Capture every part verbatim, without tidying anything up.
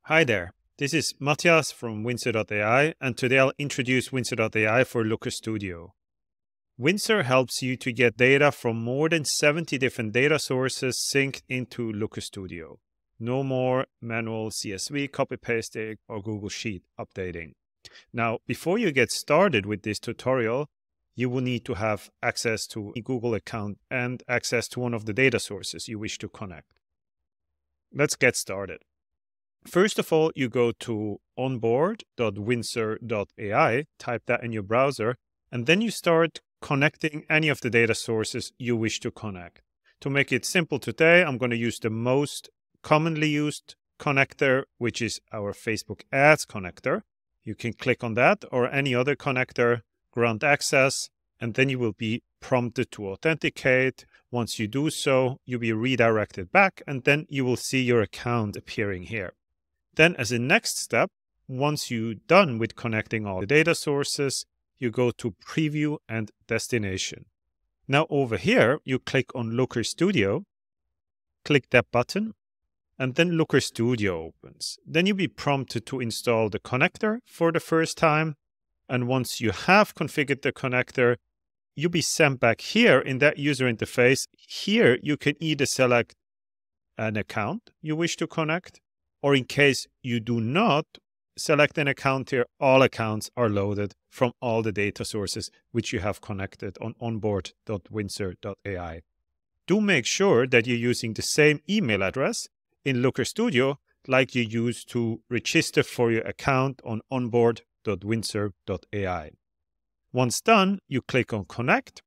Hi there, this is Matthias from Windsor dot A I, and today I'll introduce Windsor dot A I for Looker Studio. Windsor helps you to get data from more than seventy different data sources synced into Looker Studio. No more manual C S V copy-pasting or Google Sheet updating. Now, before you get started with this tutorial, you will need to have access to a Google account and access to one of the data sources you wish to connect. Let's get started. First of all, you go to onboard dot windsor dot A I, type that in your browser, and then you start connecting any of the data sources you wish to connect. To make it simple today, I'm going to use the most commonly used connector, which is our Facebook Ads connector. You can click on that or any other connector, grant access, and then you will be prompted to authenticate. Once you do so, you'll be redirected back, and then you will see your account appearing here. Then as a next step, once you're done with connecting all the data sources, you go to Preview and Destination. Now over here, you click on Looker Studio, click that button, and then Looker Studio opens. Then you'll be prompted to install the connector for the first time. And once you have configured the connector, you'll be sent back here in that user interface. Here, you can either select an account you wish to connect, or in case you do not select an account here, all accounts are loaded from all the data sources which you have connected on onboard dot windsor dot A I. Do make sure that you're using the same email address in Looker Studio like you use to register for your account on onboard dot windsor dot A I. Once done, you click on Connect.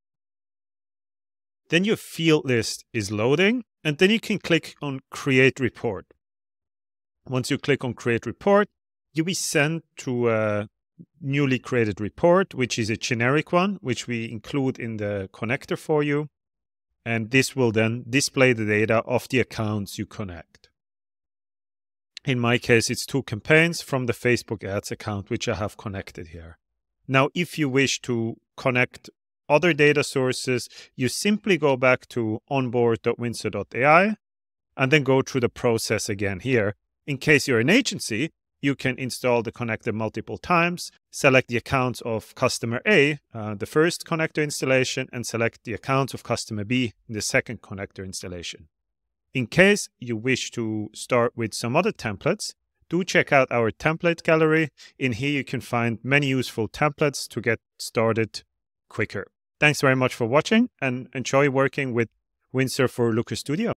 Then your field list is loading, and then you can click on Create Report. Once you click on Create Report, you'll be sent to a newly created report, which is a generic one, which we include in the connector for you. And this will then display the data of the accounts you connect. In my case, it's two campaigns from the Facebook Ads account, which I have connected here. Now, if you wish to connect other data sources, you simply go back to onboard dot windsor dot A I and then go through the process again here. In case you're an agency, you can install the connector multiple times, select the accounts of customer A, uh, the first connector installation, and select the accounts of customer B in the second connector installation. In case you wish to start with some other templates, do check out our template gallery. In here, you can find many useful templates to get started quicker. Thanks very much for watching, and enjoy working with Windsor for Looker Studio.